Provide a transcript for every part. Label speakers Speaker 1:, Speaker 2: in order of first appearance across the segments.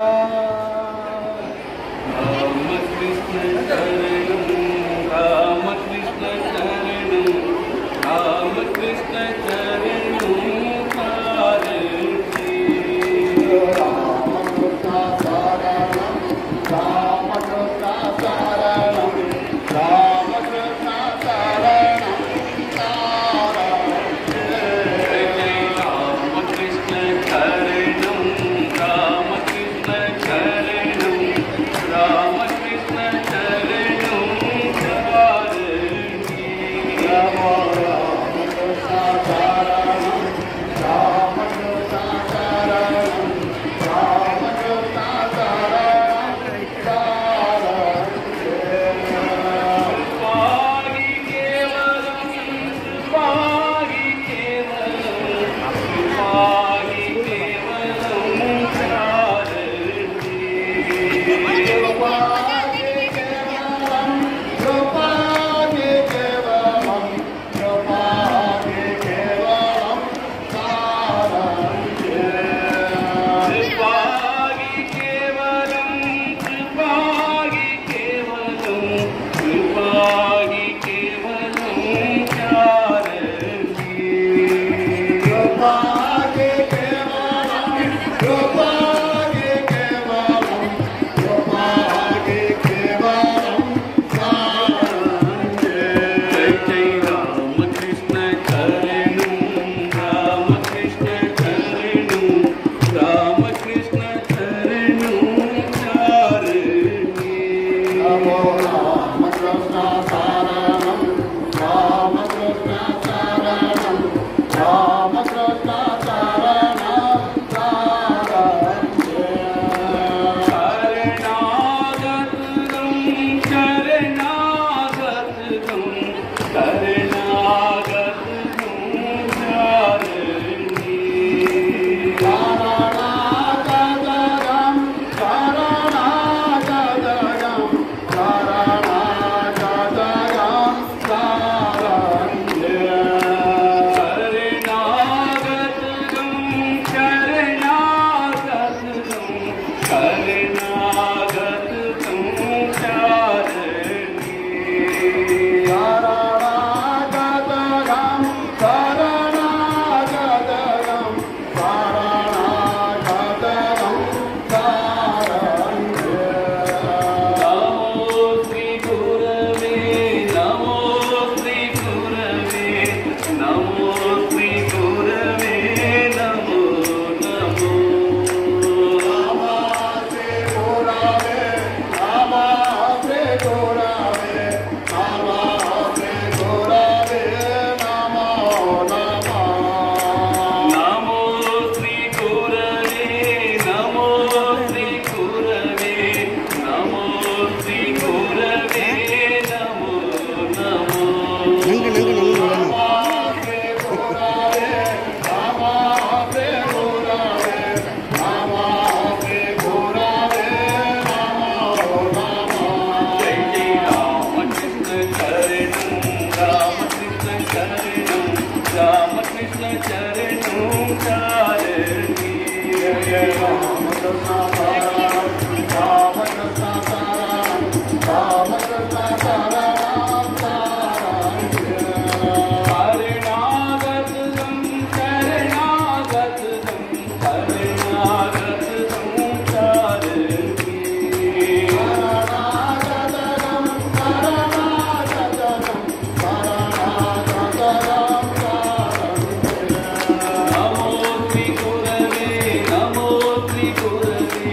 Speaker 1: Namo Tri Gurave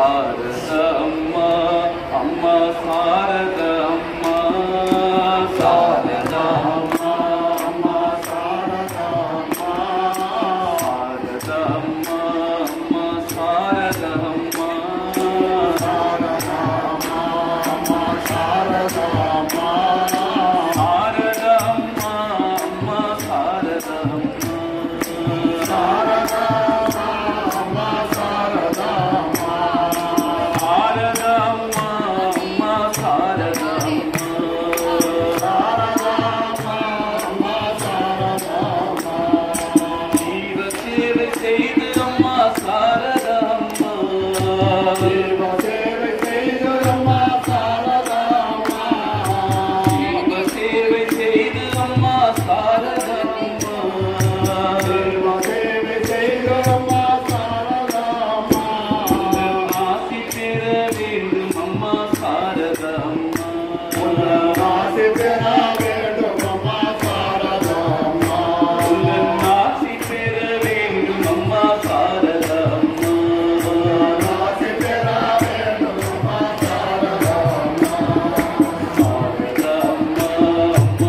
Speaker 1: Sharadamma அம்மா சாரதம்மா சாரதம்மா அம்மா சாரதம்மா சாரதம்மா அம்மா சாரதம்மா சாரதம்மா அம்மா சாரதம்மா சாரதம்மா அம்மா சாரதம்மா சாரதம்மா சாரதம்மா சாரதம்மா அம்மா சாரதம்மா சாரதம்மா அம்மா சாரதம்மா ஜீவ சேவை செய்து அம்மா சாரதம்மா ஜீவ சேவை செய்து அம்மா சாரதம்மா ஜீவ சேவை செய்து அம்மா சாரதம்மா ஜீவ சேவை செய்து அம்மா சாரதம்மா ஆசி பெற வேண்டும் அம்மா சாரதம்மா ஆசி பெற வேண்டும் அம்மா சாரதம்மா ஆசி பெற வேண்டும் அம்மா சாரதம்மா ஆசி பெற வேண்டும் அம்மா சாரதம்மா சாரதம்மா அம்மா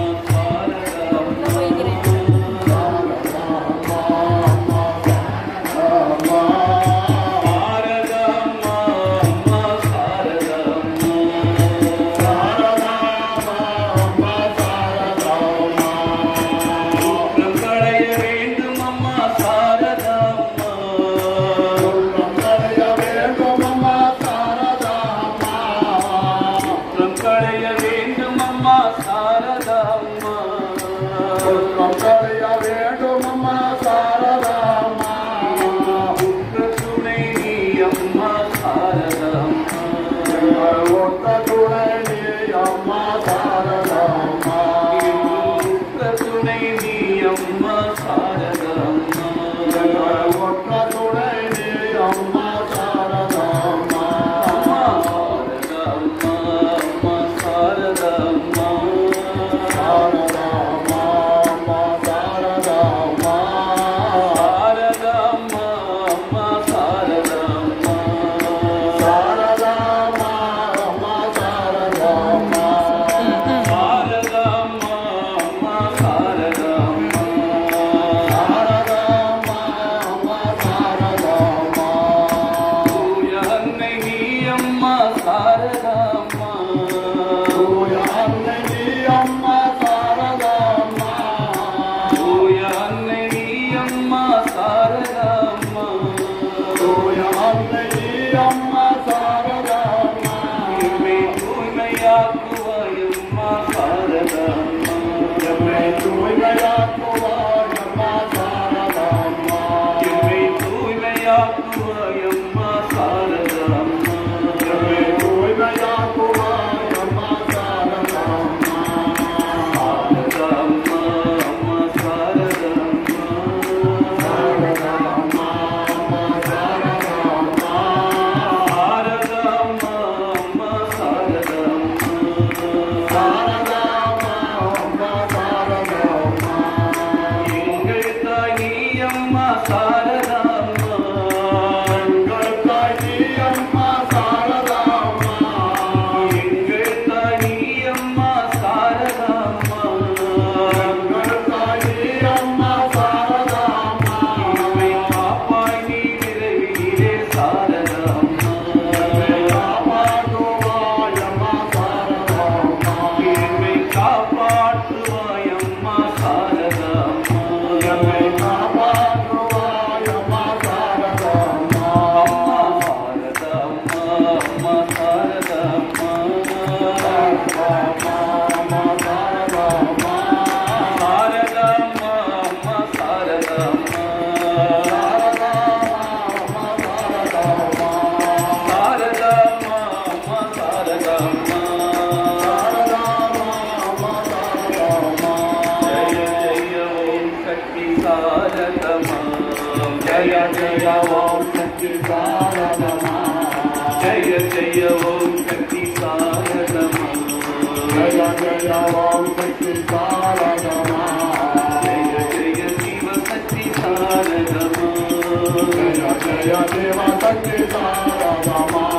Speaker 2: Jaya Deva Sakti Sarvama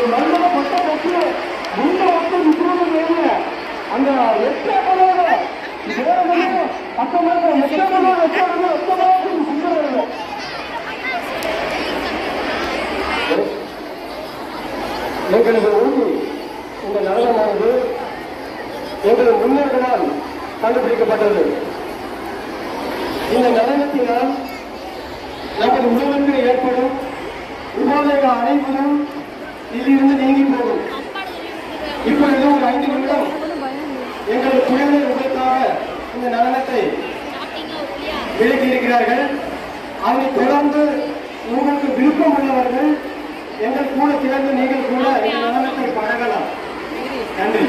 Speaker 2: மருந்தக பட்ட பற்றி முன்ன வந்து விசுவாசம் அந்த எச்சமனோட அத்தமாக எச்சமனோட அத்தமாக சுந்தரம் எங்களது உறுதி இந்த நடனமானது எங்களது முன்னோர்களால் கண்டுபிடிக்கப்பட்டது. இந்த நடனத்தினால் நமது உடலுக்கு ஏற்படும் உபாதைகள் அனைவரும் இதிலிருந்து நீங்கி போகும். இப்பொழுது ஒரு 5 நிமிடம் எங்களது குழந்தை உங்களுக்காக இந்த நடனத்தை விளக்கி இருக்கிறார்கள். அதை தொடர்ந்து உங்களுக்கு விருப்பம் உள்ளவர்கள் எங்கள் கூட சேர்ந்து நீங்கள் கூட இந்த நடனத்தை பழகலாம். நன்றி.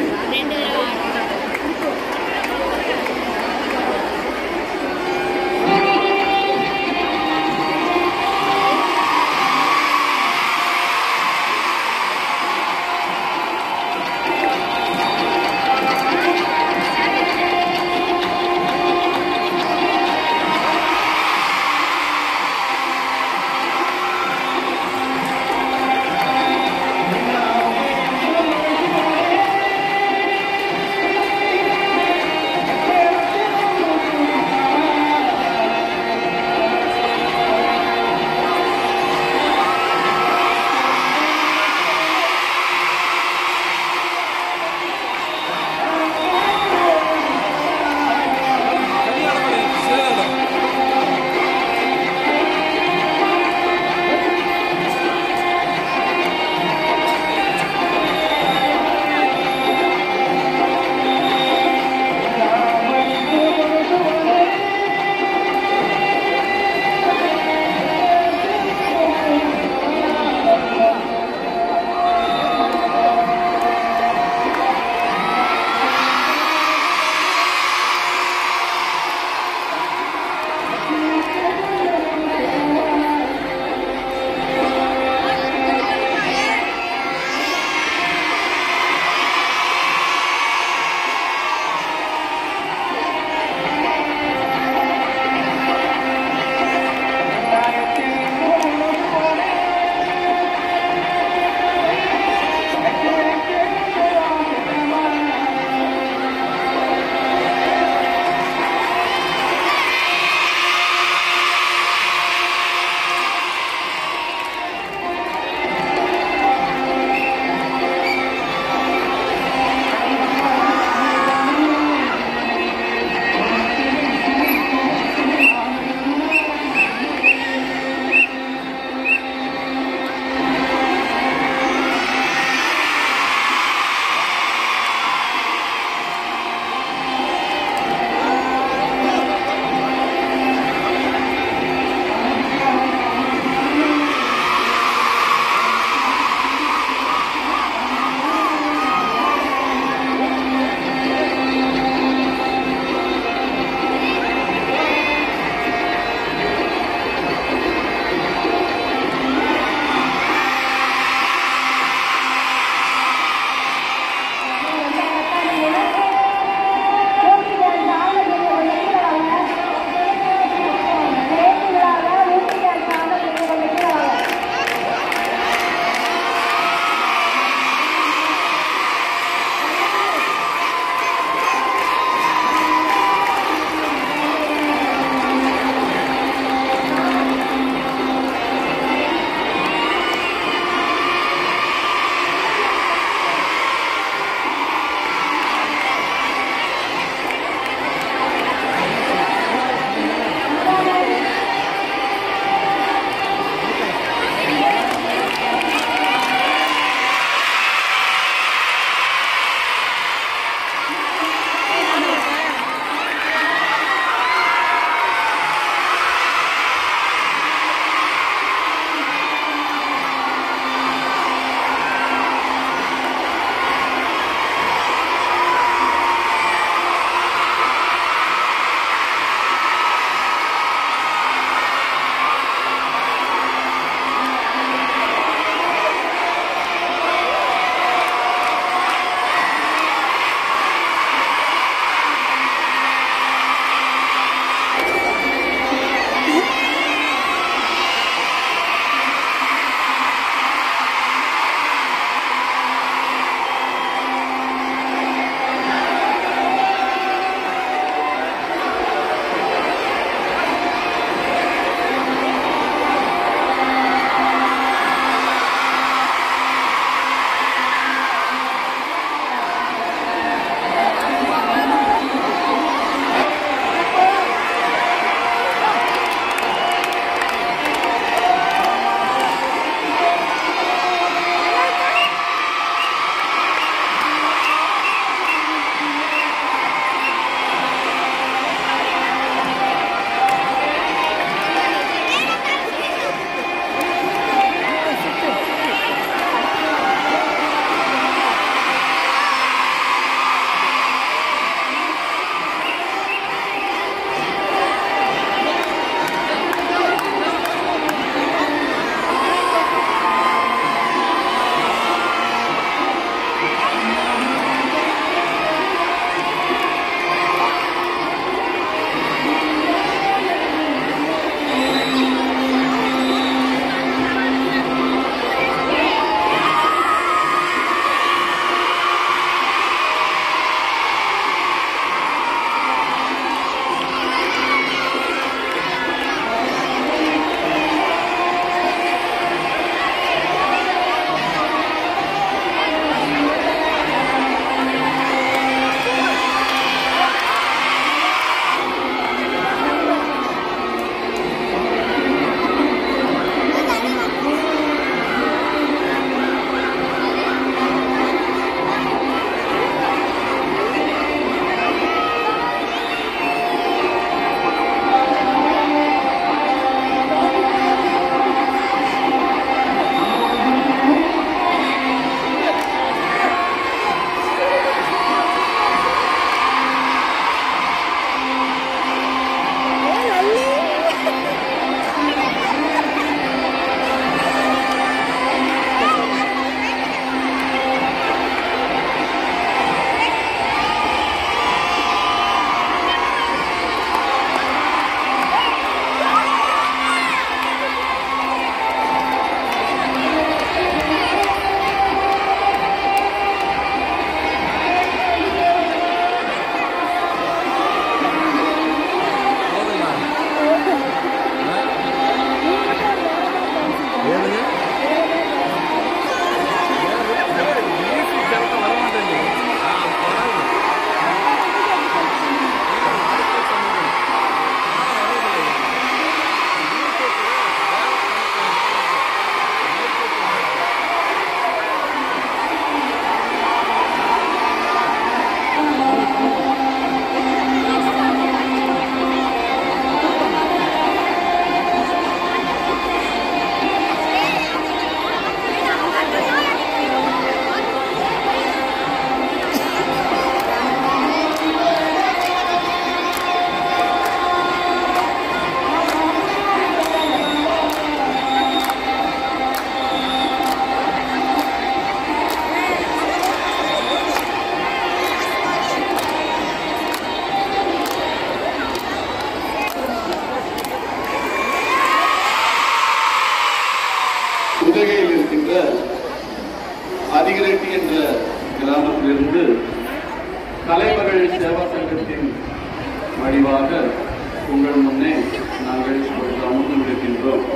Speaker 1: அதிகரெட்டி என்ற கிராமத்திலிருந்து கலைமகள் சேவா சங்கத்தின் வடிவாக உங்கள் முன்னே நாங்கள் அமர்ந்து இருக்கின்றோம்.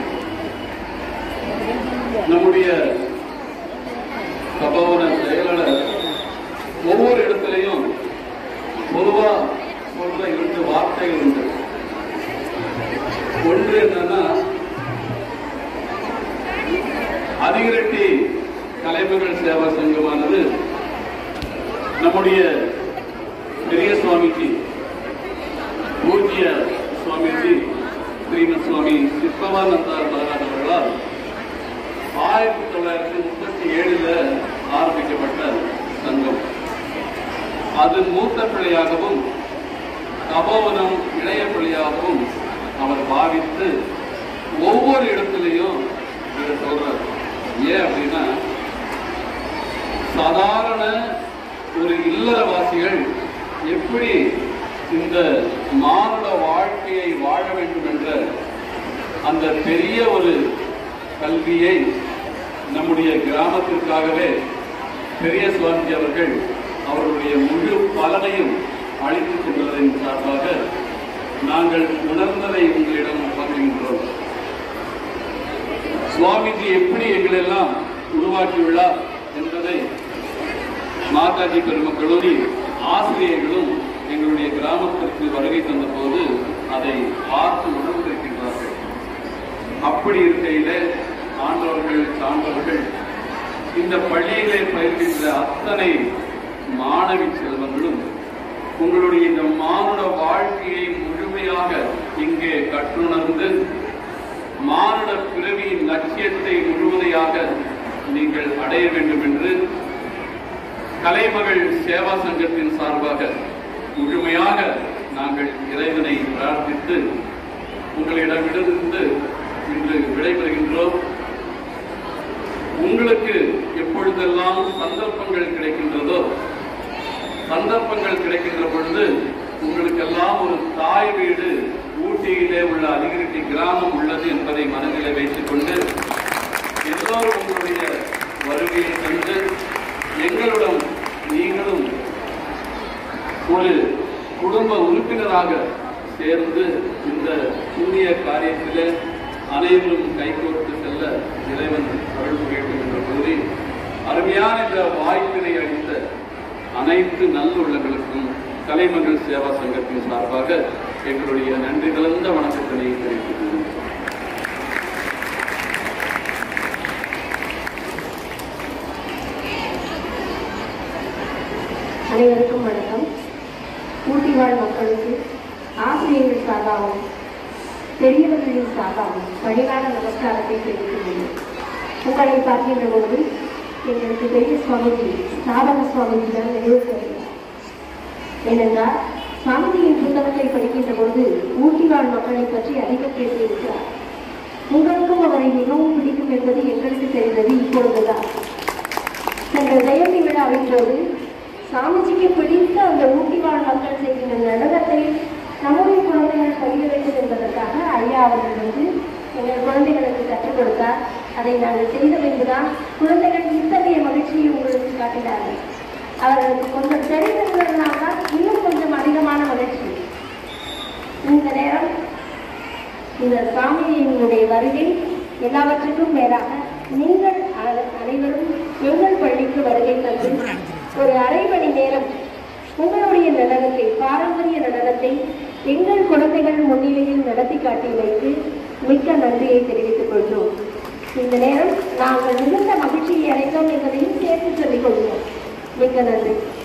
Speaker 1: நம்முடைய சபவன செயலாளர் ஒவ்வொரு இடத்திலையும் பொதுவா சொல்ற 2 வார்த்தைகள் உண்டு. ஒன்று என்னன்னா, அதிகரெட்டி கலைமகள் சேவா சங்கமானது நம்முடைய பெரிய சுவாமிஜி பூஜ்ய சுவாமிஜி ஸ்ரீமத் சுவாமி சித்பவானந்தார் மகாராஜ் அவர்களால் 1937 ஆரம்பிக்கப்பட்ட சங்கம். அது மூத்த பிள்ளையாகவும் தபோவனம் இளைய பிள்ளையாகவும் அவர் பாவித்து ஒவ்வொரு இடத்திலையும் இதை சொல்றார். ஏன் அப்படின்னா, சாதாரண ஒரு இல்லறவாசிகள் எப்படி இந்த மானுட வாழ்க்கையை வாழ வேண்டும் என்ற அந்த பெரிய ஒரு கல்வியை நம்முடைய கிராமத்திற்காகவே பெரிய சுவாமிஜி அவர்கள் அவருடைய முழு பலனையும் அளித்துக் கொண்டதன் சார்பாக நாங்கள் உணர்ந்ததை உங்களிடம் பகிர்கின்றோம். சுவாமிஜி எப்படி எங்களெல்லாம் உருவாக்கியுள்ளார் என்பதை மாதாஜி பெருமக்களும் ஆசிரியர்களும் எங்களுடைய கிராமத்திற்கு வருகை தந்த போது அதை பார்த்து உணர்ந்திருக்கின்றார்கள். அப்படி இருக்கையில ஆண்டவர்கள் சான்றவர்கள் இந்த பள்ளியிலே பயிர்கின்ற அத்தனை மாணவி செல்வங்களும் உங்களுடைய இந்த மானுட வாழ்க்கையை முழுமையாக இங்கே கற்றுணர்ந்து மானுட பிறவியின் லட்சியத்தை முழுவதையாக நீங்கள் அடைய வேண்டும் என்று கலைமகள் சேவா சங்கத்தின் சார்பாக முழுமையாக நாங்கள் இறைவனை பிரார்த்தித்து உங்களிடமிருந்து இன்று விடைபெறுகின்றோம். உங்களுக்கு எப்பொழுதெல்லாம் சந்தர்ப்பங்கள் கிடைக்கின்றதோ, சந்தர்ப்பங்கள் கிடைக்கின்ற பொழுது உங்களுக்கெல்லாம் ஒரு தாய் வீடு ஊட்டியிலே உள்ள அதிகரெட்டி கிராமம் உள்ளது என்பதை மனதிலே வைத்துக் கொண்டு எல்லோரும் உங்களுடைய வருகையை கண்டு எங்களுடன் நீங்களும் ஒரு குடும்ப உறுப்பினராக சேர்ந்து இந்த புண்ணிய காரியத்திலே அனைவரும் கைகோர்த்து செல்ல இறைவன் அருள் புரியட்டும் என்று கூறி அருமையான இந்த வாய்ப்பினை அளித்த அனைத்து நல்லுள்ளங்களுக்கும் கலைமகள் சேவா சங்கத்தின் சார்பாக எங்களுடைய நன்றி கலந்த வணக்கத்தினை தெரிவித்துள்ளோம்.
Speaker 3: அனைவருக்கும் வணக்கம். ஊட்டி வாழ் மக்களுக்கு ஆசிரியர்கள் சார்பாகவும் பெரியவர்களின் சார்பாகவும் பணிவான நமஸ்காரத்தை தெரிவித்துள்ளேன். உங்களை பார்க்கின்ற போது எங்களுக்கு பெரிய சுவாமிஜி ஸ்தாபன சுவாமிஜி தான் நினைவுக்கு வருகிறார். ஏனென்றால் சுவாமிஜியின் புத்தகத்தை படிக்கின்ற பொழுது ஊட்டி வாழ் மக்களை பற்றி அதிகம் பேசியிருக்கிறார். உங்களுக்கும் அவரை மிகவும் பிடிக்கும் என்பது எங்களுக்கு தெரிந்தது இப்பொழுதுதான். எங்கள் ஜெயந்தி விழாவின் போது சாமிஜிக்கு பிடித்த அந்த ஊட்டி வாழ் மக்கள் செய்கின்ற நடனத்தை நம்முடைய குழந்தைகள் பயிர வேண்டும் என்பதற்காக ஐயா அவர்கள் வந்து எங்கள் குழந்தைகளுக்கு கற்றுக் கொடுத்தார். அதை நாங்கள் செய்தோம் என்றுதான் குழந்தைகள் இத்தகைய மகிழ்ச்சியை உங்களுக்கு காட்டினார்கள். அவர்களுக்கு கொஞ்சம் தெரிந்திருந்ததுனால்தான் இன்னும் கொஞ்சம் அதிகமான மகிழ்ச்சி. இந்த நேரம் இந்த சாமியினுடைய வருகை எல்லாவற்றுக்கும் மேலாக நீங்கள் அனைவரும் எங்கள் பள்ளிக்கு வருகை தந்து ஒரு அரை மணி நேரம் உங்களுடைய நடனத்தை, பாரம்பரிய நடனத்தை எங்கள் குழந்தைகள் முன்னிலையில் நடத்தி காட்டியமைக்கு மிக்க நன்றியை தெரிவித்துக் கொள்கிறோம். இந்த நேரம் நாங்கள் மிகுந்த மகிழ்ச்சியை அடைந்தோம் என்பதையும் சேர்த்து சொல்லிக் கொள்கிறோம். மிக்க நன்றி.